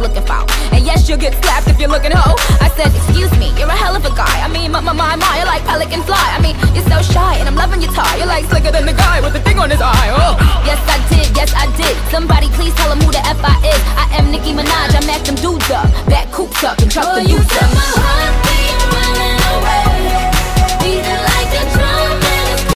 looking for. And yes, you'll get slapped if you're looking hoe. I said, excuse me, you're a hell of a guy. I mean, you're like pelican fly. I mean, you're so shy and I'm loving your tie. You're like slicker than the guy with the thing on his eye. Oh, yes I did. Somebody please tell him who the F I is. I am Nicki Minaj, I mack them dudes up, back coops up and truck the youth up.